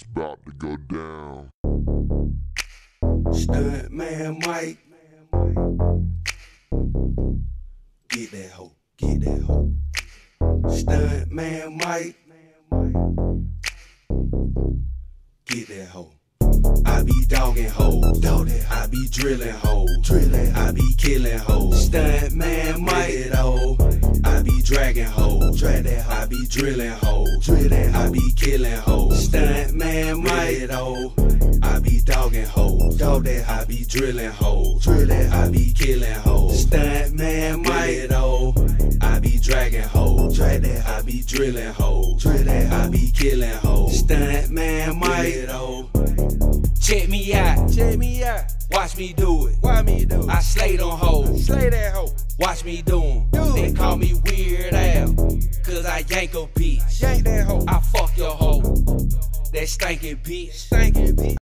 It's about to go down. Stunt man Mike, get that hoe, get that hoe. Stunt man Mike, get that hoe. I be dogging hoes, dog that. I be drilling hoes, drillin'. I be killing hoes. Stunt man Mike, it hoe. I be dragging hoes, drag that. I be drilling hoes, drillin'. I be killing hoes. Stunt man Mike, it hoe. I be dogging hoes, dog that. I be drilling hoes, drillin'. I be killing hoes. Stunt man Mike, it hoe. I be dragging hoes, drag that. I be drilling hoes, drillin'. I be killing hoes. Stunt man Mike, it hoe. Check me out, Check me out. watch me do it. Why me do it? I slay them hoes, Slay that hoe. watch me do 'em. Do They it. call me Weird Al, cause I yank a bitch. Yank that hoe. I fuck your hoe, that stinking bitch. Thank you, bitch.